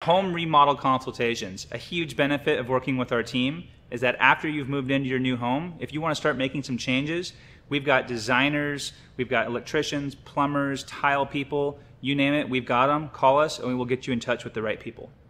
home remodel consultations. A huge benefit of working with our team is that after you've moved into your new home, if you want to start making some changes, we've got designers, we've got electricians, plumbers, tile people, you name it, we've got them. Call us and we will get you in touch with the right people.